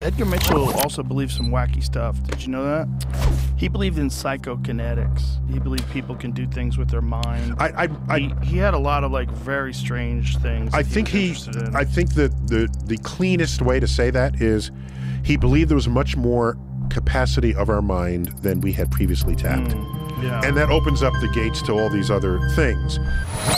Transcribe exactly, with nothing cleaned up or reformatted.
Edgar Mitchell also believed some wacky stuff. Did you know that? He believed in psychokinetics. He believed people can do things with their mind. I, I, I he, he had a lot of like very strange things. I that think he, he. was interested in. I think that the the cleanest way to say that is, he believed there was much more capacity of our mind than we had previously tapped, Mm, yeah. and that opens up the gates to all these other things.